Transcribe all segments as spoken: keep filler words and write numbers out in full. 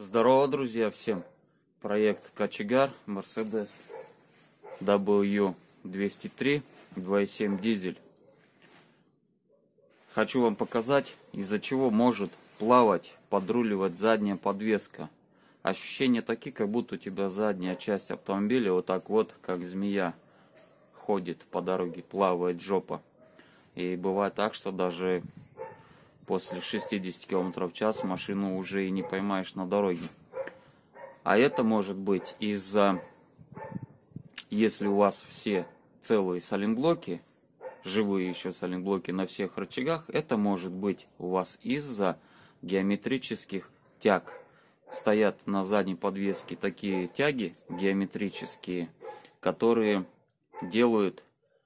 Здорово, друзья, всем! Проект Кочегар Mercedes дабл ю двести три два и семь дизель. Хочу вам показать, из-за чего может плавать, подруливать задняя подвеска. Ощущения такие, как будто у тебя задняя часть автомобиля вот так вот, как змея, ходит по дороге, плавает жопа. И бывает так, что даже после шестидесяти километров в час машину уже и не поймаешь на дороге. А это может быть из-за, если у вас все целые сайлентблоки, живые еще сайлентблоки на всех рычагах, это может быть у вас из-за геометрических тяг. Стоят на задней подвеске такие тяги геометрические, которые делают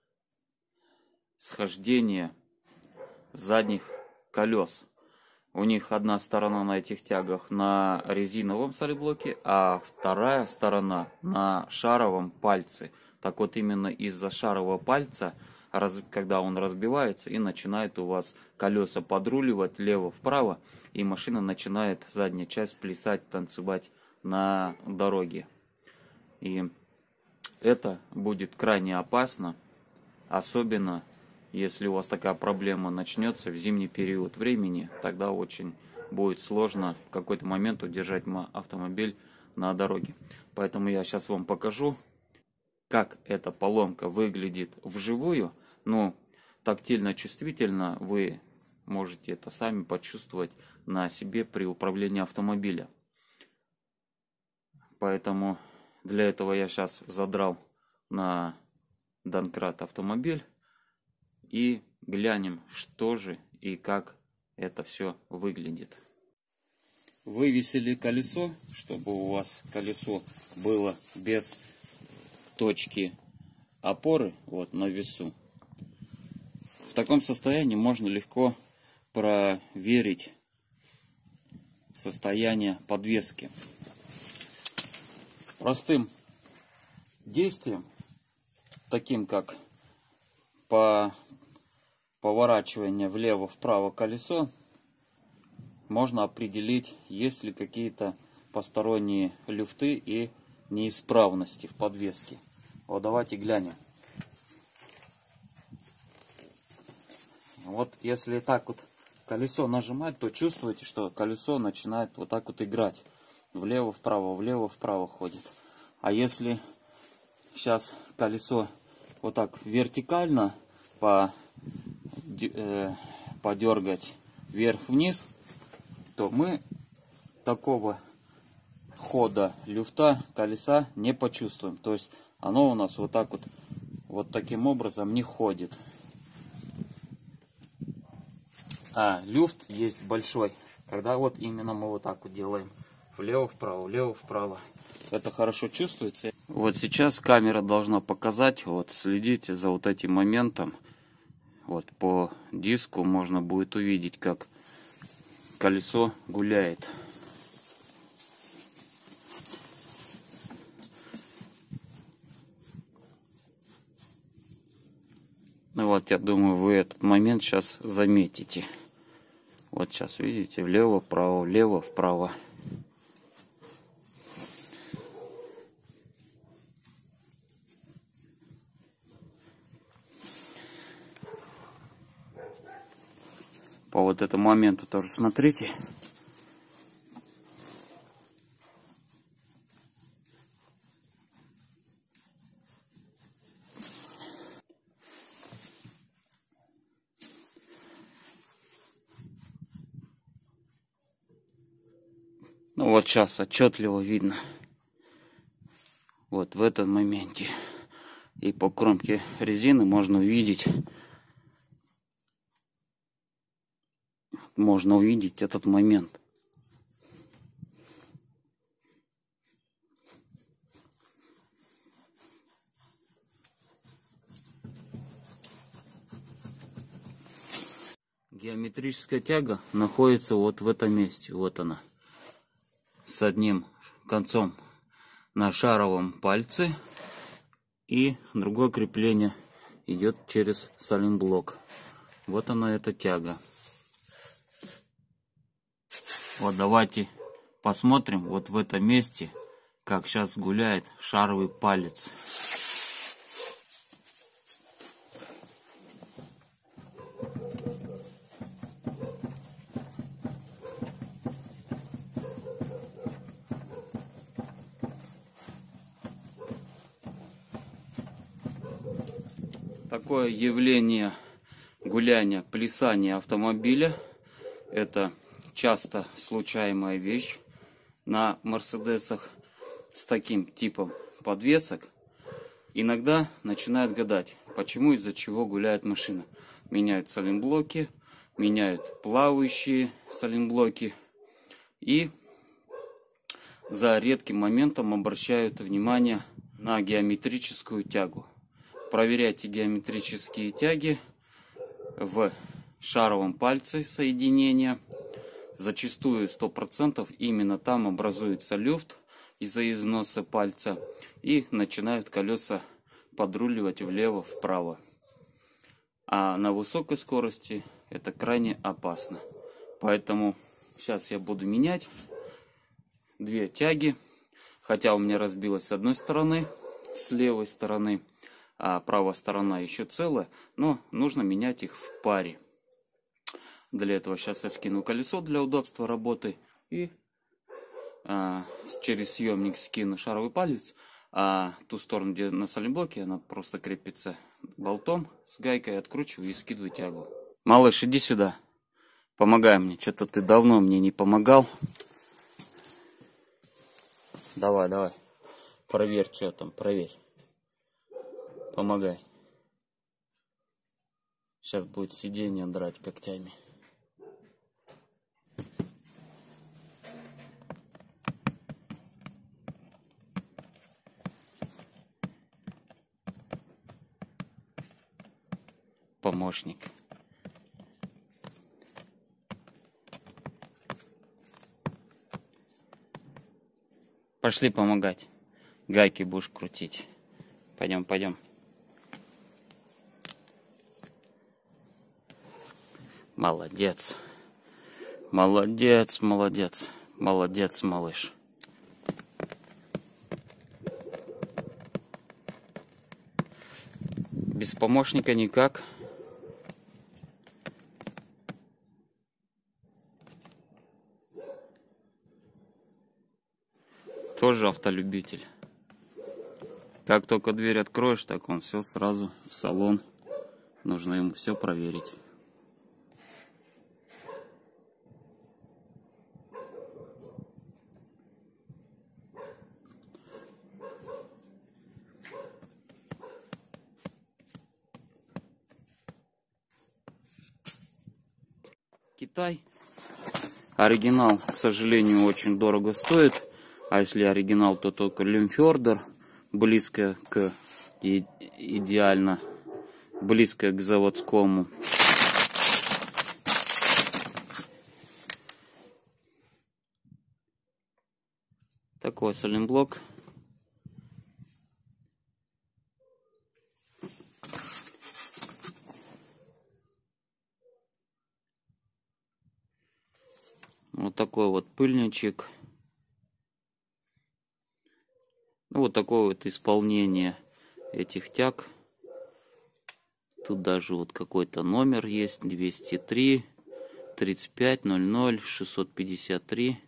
схождение задних колес. У них одна сторона на этих тягах на резиновом сайлентблоке, а вторая сторона на шаровом пальце. Так вот, именно из-за шарового пальца, когда он разбивается и начинает у вас колеса подруливать влево-вправо, и машина начинает, задняя часть, плясать, танцевать на дороге. И это будет крайне опасно, особенно если у вас такая проблема начнется в зимний период времени, тогда очень будет сложно в какой-то момент удержать автомобиль на дороге. Поэтому я сейчас вам покажу, как эта поломка выглядит вживую. Но тактильно-чувствительно вы можете это сами почувствовать на себе при управлении автомобиля. Поэтому для этого я сейчас задрал на домкрат автомобиль. И глянем, что же и как это все выглядит. Вывесили колесо, чтобы у вас колесо было без точки опоры вот на весу. В таком состоянии можно легко проверить состояние подвески. Простым действием, таким как по поворачивание влево-вправо колесо, можно определить, есть ли какие-то посторонние люфты и неисправности в подвеске. Вот давайте глянем. Вот если так вот колесо нажимать, то чувствуете, что колесо начинает вот так вот играть. Влево-вправо, влево-вправо ходит. А если сейчас колесо вот так вертикально по подергать вверх-вниз, то мы такого хода люфта колеса не почувствуем. То есть оно у нас вот так вот, вот таким образом не ходит. А люфт есть большой, когда вот именно мы вот так вот делаем влево-вправо, влево-вправо. Это хорошо чувствуется. Вот сейчас камера должна показать, вот следите за вот этим моментом. Вот по диску можно будет увидеть, как колесо гуляет. Ну вот, я думаю, вы этот момент сейчас заметите. Вот сейчас видите, влево-вправо, влево-вправо. По вот этому моменту тоже смотрите. Ну вот сейчас отчетливо видно. Вот в этом моменте. И по кромке резины можно увидеть. Можно увидеть этот момент. Геометрическая тяга находится вот в этом месте. Вот она. С одним концом на шаровом пальце. И другое крепление идет через сайлентблок. Вот она, эта тяга. Вот давайте посмотрим вот в этом месте, как сейчас гуляет шаровый палец. Такое явление гуляния, плясания автомобиля — это часто случаемая вещь на мерседесах с таким типом подвесок. Иногда начинают гадать, почему, из-за чего гуляет машина. Меняют сайлентблоки, меняют плавающие сайлентблоки и за редким моментом обращают внимание на геометрическую тягу. Проверяйте геометрические тяги в шаровом пальце соединения. Зачастую сто процентов именно там образуется люфт из-за износа пальца и начинают колеса подруливать влево-вправо. А на высокой скорости это крайне опасно. Поэтому сейчас я буду менять две тяги. Хотя у меня разбилось с одной стороны, с левой стороны, а правая сторона еще целая, но нужно менять их в паре. Для этого сейчас я скину колесо для удобства работы и а, через съемник скину шаровый палец, а ту сторону, где на сайлентблоке, она просто крепится болтом с гайкой, откручиваю и скидываю тягу. Малыш, иди сюда, помогай мне, что-то ты давно мне не помогал. Давай, давай, проверь, что там, проверь. Помогай. Сейчас будет сиденье драть когтями. Помощник. Пошли помогать. Гайки будешь крутить. Пойдем, пойдем. Молодец. Молодец, молодец. Молодец, малыш. Без помощника никак. Тоже автолюбитель. Как только дверь откроешь, так он все сразу в салон. Нужно ему все проверить. Китай. Оригинал, к сожалению, очень дорого стоит. А если оригинал, то только Лимфьордер, близко к и, идеально, близко к заводскому. Такой сайлентблок. Вот такой вот пыльничек. Ну, вот такое вот исполнение этих тяг. Тут даже вот какой-то номер есть. двести три, тридцать пять, ноль ноль, шестьсот пятьдесят три.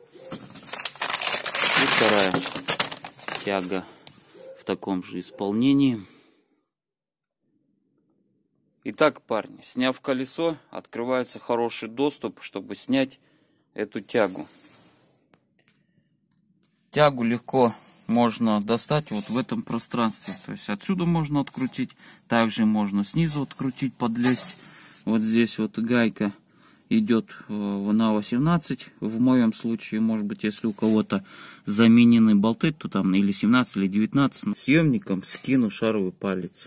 И вторая тяга в таком же исполнении. Итак, парни, сняв колесо, открывается хороший доступ, чтобы снять эту тягу. Тягу легко можно достать вот в этом пространстве. То есть отсюда можно открутить, также можно снизу открутить, подлезть. Вот здесь вот гайка идет на восемнадцать. В моем случае, может быть, если у кого-то заменены болты, то там или семнадцать, или девятнадцать. Съемником скину шаровый палец.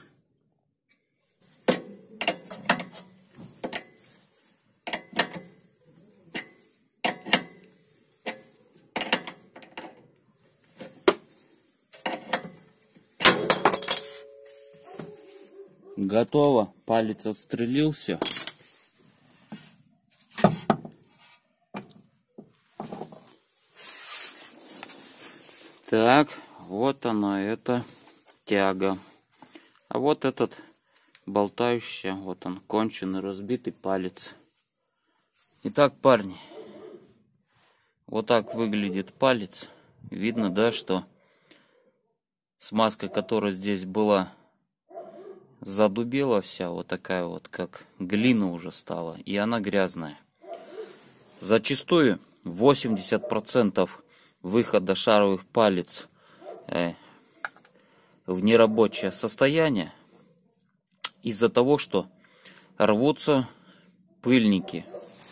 Готово. Палец отстрелился. Так, вот она, эта тяга. А вот этот болтающий, вот он, конченый, разбитый палец. Итак, парни, вот так выглядит палец. Видно, да, что смазка, которая здесь была, задубела вся, вот такая вот, как глина уже стала, и она грязная. Зачастую восемьдесят процентов выхода шаровых палец э, в нерабочее состояние из-за того, что рвутся пыльники.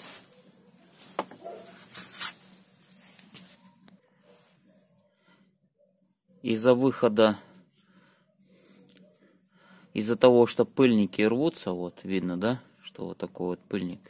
Из-за выхода, из-за того, что пыльники рвутся, вот видно, да, что вот такой вот пыльник.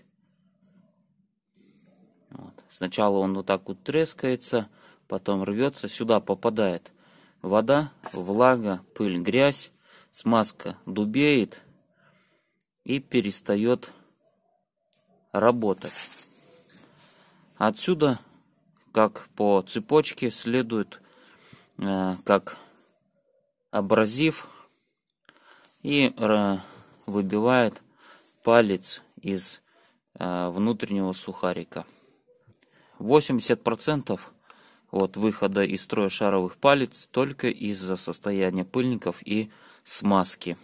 Вот. Сначала он вот так вот трескается, потом рвется, сюда попадает вода, влага, пыль, грязь, смазка дубеет и перестает работать. Отсюда, как по цепочке, следует э, как абразив и э, выбивает палец из э, внутреннего сухарика. восемьдесят процентов от выхода из строя шаровых палец только из-за состояния пыльников и смазки.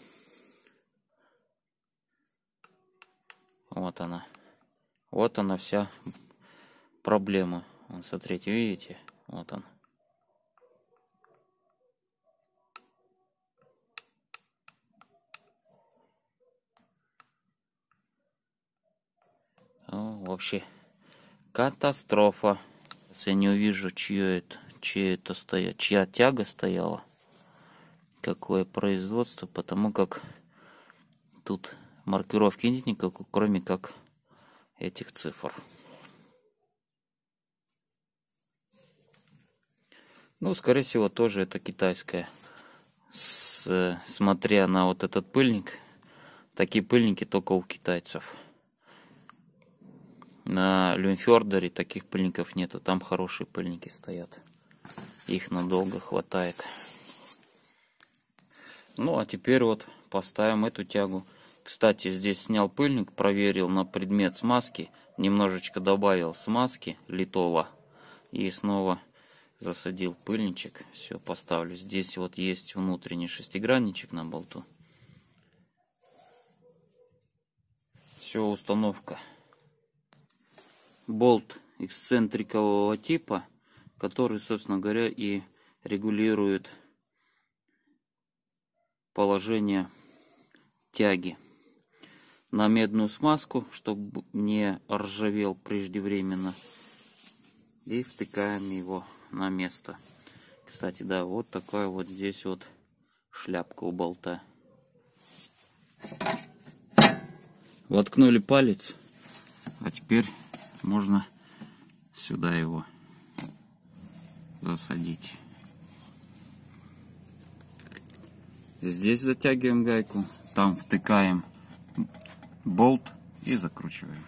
Вот она. Вот она вся проблема. Вот, смотрите, видите? Вот он. О, вообще катастрофа. Я не увижу, чье это, чье это стоят, чья тяга стояла, какое производство, потому как тут маркировки нет никакой, кроме как этих цифр. Ну, скорее всего, тоже это китайская. С, смотря на вот этот пыльник, такие пыльники только у китайцев. На Люмфердере таких пыльников нету, там хорошие пыльники стоят. Их надолго хватает. Ну, а теперь вот поставим эту тягу. Кстати, здесь снял пыльник, проверил на предмет смазки, немножечко добавил смазки литола и снова засадил пыльничек. Все, поставлю. Здесь вот есть внутренний шестигранничек на болту. Все, установка. Болт эксцентрикового типа, который, собственно говоря, и регулирует положение тяги. На медную смазку, чтобы не ржавел преждевременно. И втыкаем его на место. Кстати, да, вот такая вот здесь вот шляпка у болта. Воткнули палец, а теперь можно сюда его засадить. Здесь затягиваем гайку, там втыкаем болт и закручиваем.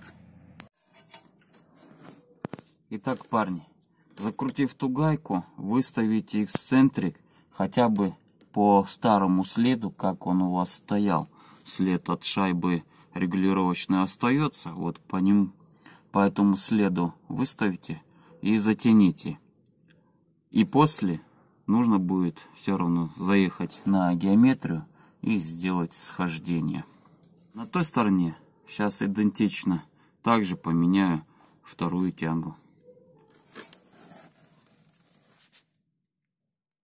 Итак, парни, закрутив ту гайку, выставите эксцентрик хотя бы по старому следу, как он у вас стоял. След от шайбы регулировочной остается, вот по ним, по этому следу выставите и затяните. И после нужно будет все равно заехать на геометрию и сделать схождение. На той стороне сейчас идентично также поменяю вторую тягу.